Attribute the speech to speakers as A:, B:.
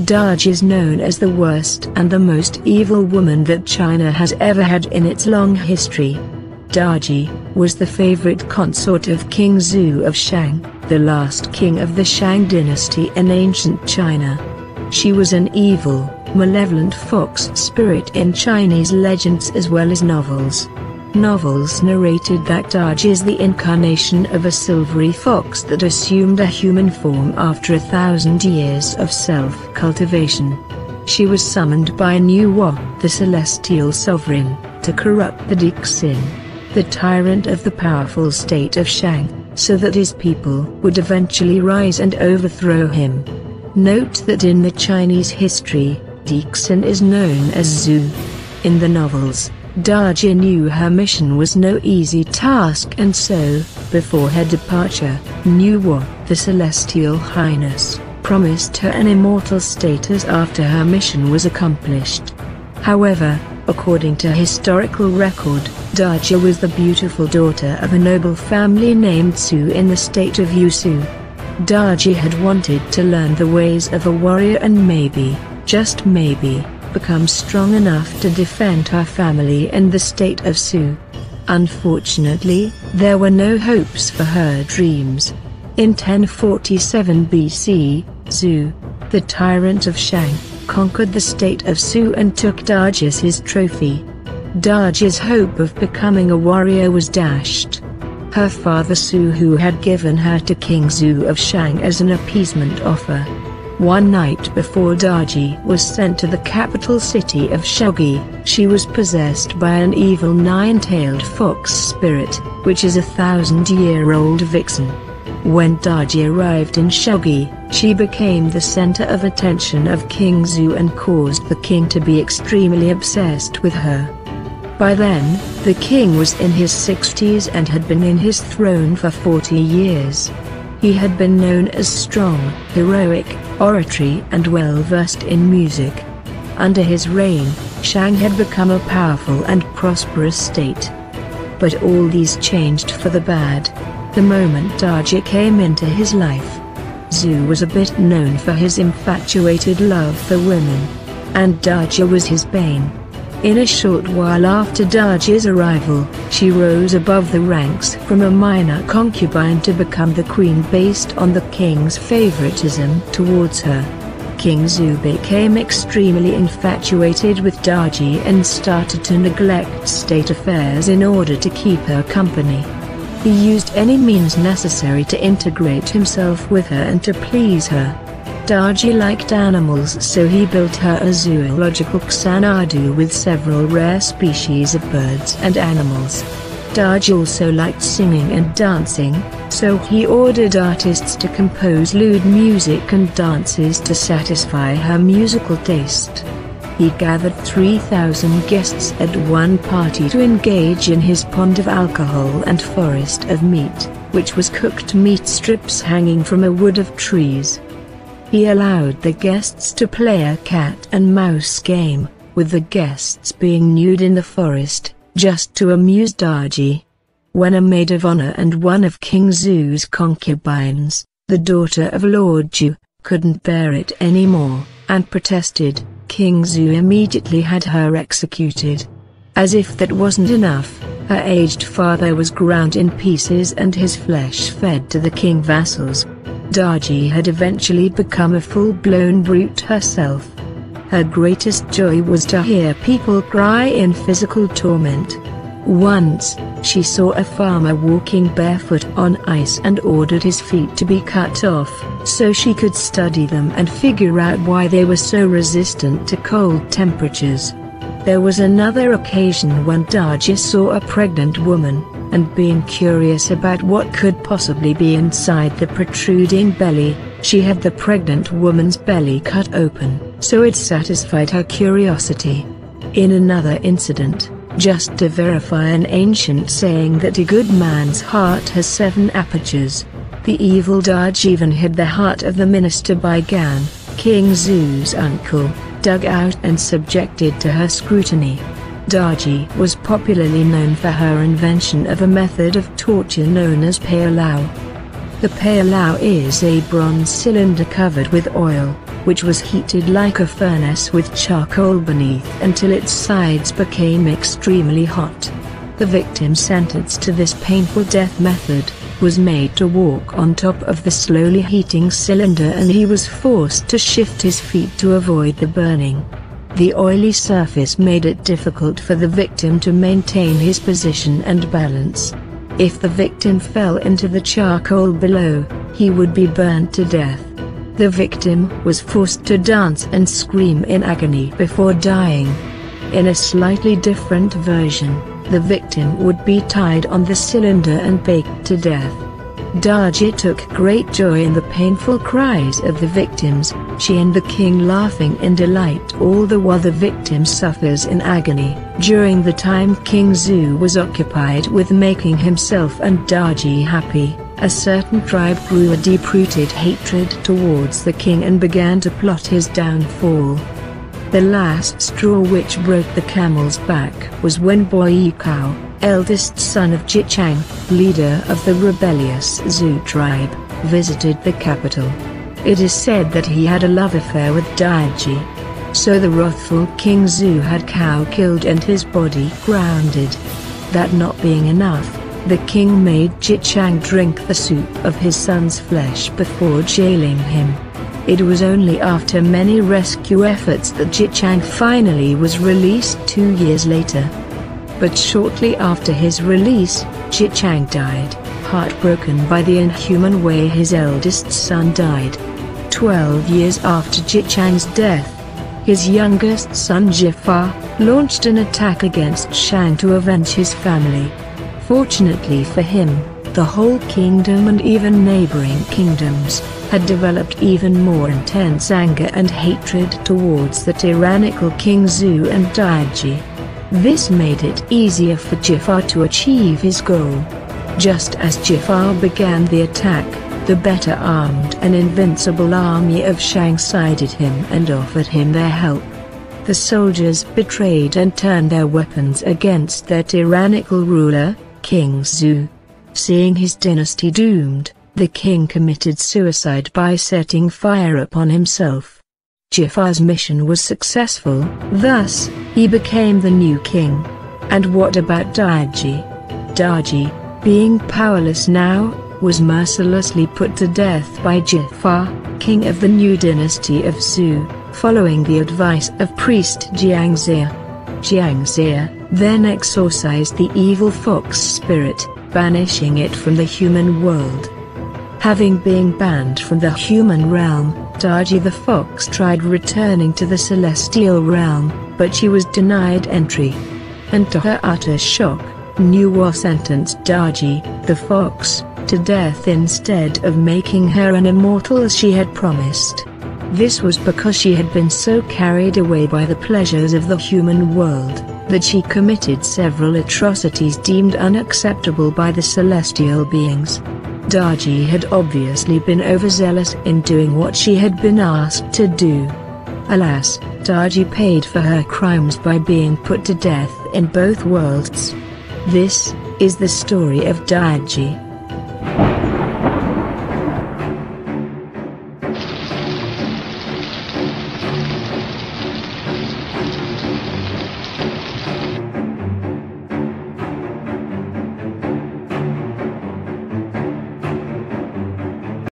A: Darje is known as the worst and the most evil woman that China has ever had in its long history. Darje was the favorite consort of King Zhou of Shang, the last king of the Shang dynasty in ancient China. She was an evil, malevolent fox spirit in Chinese legends as well as novels. Novels narrated that Darje is the incarnation of a silvery fox that assumed a human form after 1,000 years of self-cultivation. She was summoned by Nuo, the celestial sovereign, to corrupt the Dixin, the tyrant of the powerful state of Shang, so that his people would eventually rise and overthrow him. Note that in the Chinese history, Dixin is known as Zhu. In the novels, Darje knew her mission was no easy task, and so, before her departure, Nuo, the Celestial Highness, promised her an immortal status after her mission was accomplished. However, according to historical record, Darje was the beautiful daughter of a noble family named Su in the state of Yushu. Darje had wanted to learn the ways of a warrior and maybe, just maybe, become strong enough to defend her family and the state of Su. Unfortunately, there were no hopes for her dreams. In 1047 BC, Zhu, the tyrant of Shang, conquered the state of Su and took Darje as his trophy. Darje's hope of becoming a warrior was dashed. Her father Su, who had given her to King Zhou of Shang as an appeasement offer. One night before Darje was sent to the capital city of Shaogyi, she was possessed by an evil nine-tailed fox spirit, which is a 1,000-year-old vixen. When Darje arrived in Shaogyi, she became the center of attention of King Zhou and caused the king to be extremely obsessed with her. By then, the king was in his 60s and had been in his throne for 40 years. He had been known as strong, heroic, oratory and well-versed in music. Under his reign, Shang had become a powerful and prosperous state. But all these changed for the bad, the moment Darje came into his life. Zhu was a bit known for his infatuated love for women, and Darje was his bane. In a short while after Darje's arrival, she rose above the ranks from a minor concubine to become the queen based on the king's favoritism towards her. King Zhou became extremely infatuated with Darje and started to neglect state affairs in order to keep her company. He used any means necessary to integrate himself with her and to please her. Darje liked animals, so he built her a zoological Xanadu with several rare species of birds and animals. Darje also liked singing and dancing, so he ordered artists to compose lewd music and dances to satisfy her musical taste. He gathered 3,000 guests at one party to engage in his pond of alcohol and forest of meat, which was cooked meat strips hanging from a wood of trees. He allowed the guests to play a cat and mouse game, with the guests being nude in the forest, just to amuse Darje. When a maid of honor and one of King Zhu's concubines, the daughter of Lord Zhu, couldn't bear it anymore, and protested, King Zhou immediately had her executed. As if that wasn't enough, her aged father was ground in pieces and his flesh fed to the king vassals. Darje had eventually become a full-blown brute herself. Her greatest joy was to hear people cry in physical torment. Once, she saw a farmer walking barefoot on ice and ordered his feet to be cut off, so she could study them and figure out why they were so resistant to cold temperatures. There was another occasion when Darje saw a pregnant woman, and being curious about what could possibly be inside the protruding belly, she had the pregnant woman's belly cut open, so it satisfied her curiosity. In another incident, just to verify an ancient saying that a good man's heart has 7 apertures, the evil Darje even hid the heart of the minister Baigan, King Zhu's uncle, dug out and subjected to her scrutiny. Darje was popularly known for her invention of a method of torture known as Pei Lao. The Pei Lao is a bronze cylinder covered with oil. which was heated like a furnace with charcoal beneath until its sides became extremely hot. The victim sentenced to this painful death method was made to walk on top of the slowly heating cylinder, and he was forced to shift his feet to avoid the burning. The oily surface made it difficult for the victim to maintain his position and balance. If the victim fell into the charcoal below, he would be burned to death. The victim was forced to dance and scream in agony before dying. In a slightly different version, the victim would be tied on the cylinder and baked to death. Daji took great joy in the painful cries of the victims, she and the king laughing in delight all the while the victim suffers in agony. During the time King Zhou was occupied with making himself and Daji happy, a certain tribe grew a deep-rooted hatred towards the king and began to plot his downfall. The last straw which broke the camel's back was when Bo Yikao, eldest son of Jichang, leader of the rebellious Zhou tribe, visited the capital. It is said that he had a love affair with Daiji. So the wrathful King Zhou had Cao killed and his body grounded. That not being enough, the king made Jichang drink the soup of his son's flesh before jailing him. It was only after many rescue efforts that Jichang finally was released 2 years later. But shortly after his release, Jichang died, heartbroken by the inhuman way his eldest son died. 12 years after Jichang's death, his youngest son Jifar launched an attack against Shang to avenge his family. Fortunately for him, the whole kingdom and even neighboring kingdoms had developed even more intense anger and hatred towards the tyrannical King Zhou and Daiji. This made it easier for Jifar to achieve his goal. Just as Jifar began the attack, the better armed and invincible army of Shang sided him and offered him their help. The soldiers betrayed and turned their weapons against their tyrannical ruler, King Zhou. Seeing his dynasty doomed, the king committed suicide by setting fire upon himself. Jifar's mission was successful, thus, he became the new king. And what about Daiji? Daiji, being powerless now, was mercilessly put to death by Jifar, king of the new dynasty of Zhou, following the advice of priest Jiangxia. Jiangxia then exorcised the evil fox spirit, banishing it from the human world. Having been banned from the human realm, Daiji the fox tried returning to the celestial realm, but she was denied entry. And to her utter shock, Nuwa sentenced Daiji, the fox, to death instead of making her an immortal as she had promised. This was because she had been so carried away by the pleasures of the human world, that she committed several atrocities deemed unacceptable by the celestial beings. Daiji had obviously been overzealous in doing what she had been asked to do. Alas, Daiji paid for her crimes by being put to death in both worlds. This is the story of Daiji.